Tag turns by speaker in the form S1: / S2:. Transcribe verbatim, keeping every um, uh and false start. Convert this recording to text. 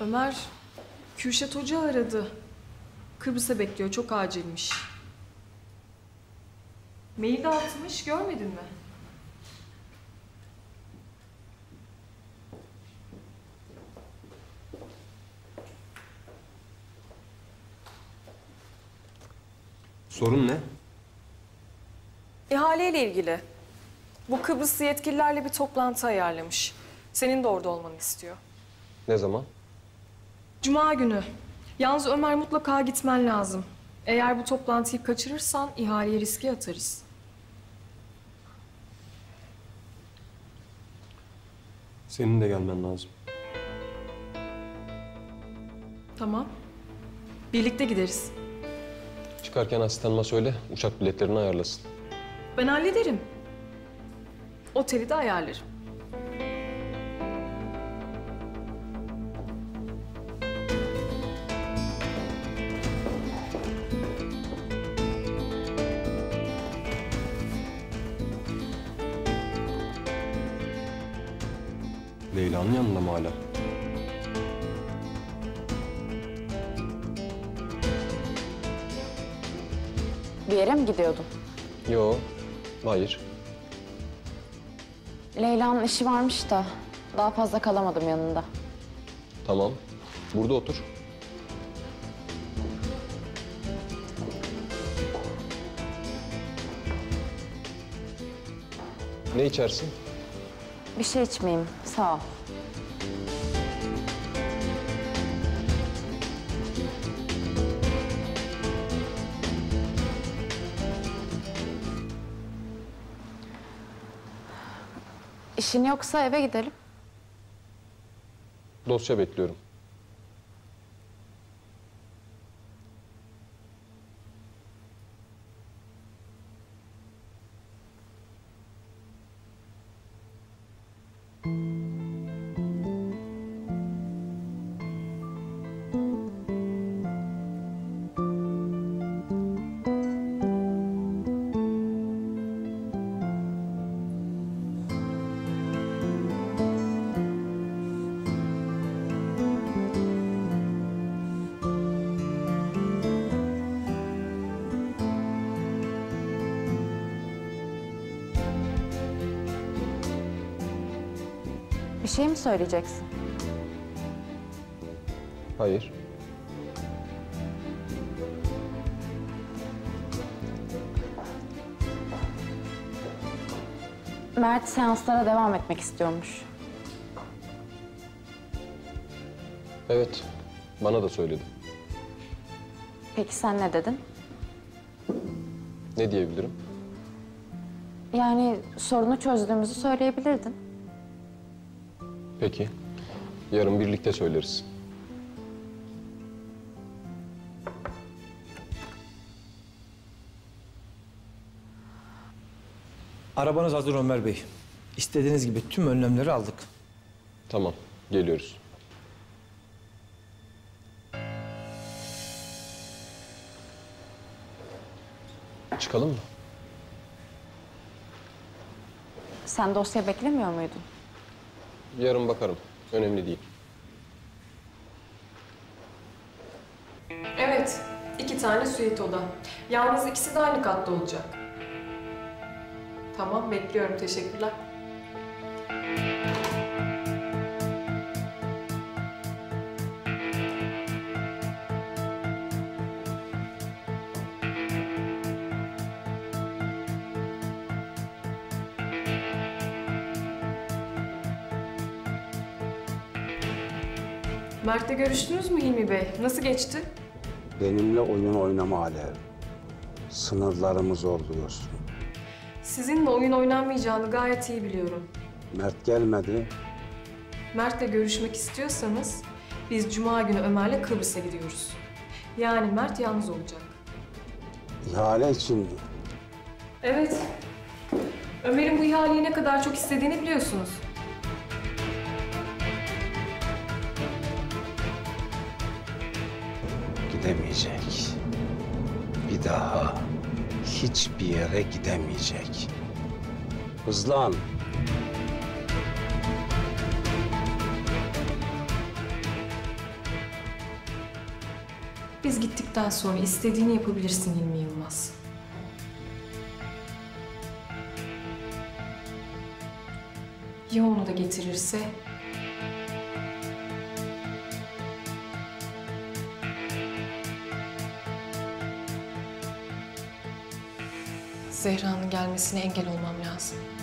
S1: Ömer, Kürşat Hoca aradı. Kıbrıs'a bekliyor, çok acilmiş. Mail de atmış, görmedin mi?
S2: Sorun ne?
S1: İhaleyle ilgili. Bu Kıbrıslı yetkililerle bir toplantı ayarlamış. Senin de orada olmanı istiyor.
S2: Ne zaman?
S1: Cuma günü. Yalnız Ömer, mutlaka gitmen lazım. Eğer bu toplantıyı kaçırırsan ihaleyi riske atarız.
S2: Senin de gelmen lazım.
S1: Tamam. Birlikte gideriz.
S2: Çıkarken asistanıma söyle, uçak biletlerini ayarlasın.
S1: Ben hallederim. Oteli de ayarlarım.
S2: Leyla'nın yanında mı hala?
S3: Bir yere mi gidiyordun?
S2: Yo, hayır.
S3: Leyla'nın işi varmış da daha fazla kalamadım yanında.
S2: Tamam, burada otur. Ne içersin?
S3: Bir şey içmeyeyim, sağ ol. İşin yoksa eve gidelim.
S2: Dosya bekliyorum.
S3: Bir şey mi söyleyeceksin?
S2: Hayır.
S3: Mert seanslara devam etmek istiyormuş.
S2: Evet, bana da söyledi.
S3: Peki sen ne dedin?
S2: Ne diyebilirim?
S3: Yani sorunu çözdüğümüzü söyleyebilirdin.
S2: Peki, yarın birlikte söyleriz.
S4: Arabanız hazır Ömer Bey. İstediğiniz gibi tüm önlemleri aldık.
S2: Tamam, geliyoruz. Çıkalım mı?
S3: Sen dosya beklemiyor muydun?
S2: Yarın bakarım. Önemli değil.
S1: Evet, iki tane suite oda. Yalnız ikisi de aynı katta olacak. Tamam, bekliyorum. Teşekkürler. Mert'le görüştünüz mü Hilmi Bey? Nasıl geçti?
S5: Benimle oyun oynama Alev. Sınırlarımı zorluyorsun.
S1: Sizinle oyun oynanmayacağını gayet iyi biliyorum.
S5: Mert gelmedi.
S1: Mert'le görüşmek istiyorsanız biz Cuma günü Ömer'le Kıbrıs'a gidiyoruz. Yani Mert yalnız olacak.
S5: İhale için mi?
S1: Evet. Ömer'in bu ihaleyi ne kadar çok istediğini biliyorsunuz.
S5: Gidemeyecek. Bir daha hiçbir yere gidemeyecek. Hızlan.
S1: Biz gittikten sonra istediğini yapabilirsin Hilmi Yılmaz. Ya onu da getirirse? Zehra'nın gelmesine engel olmam lazım.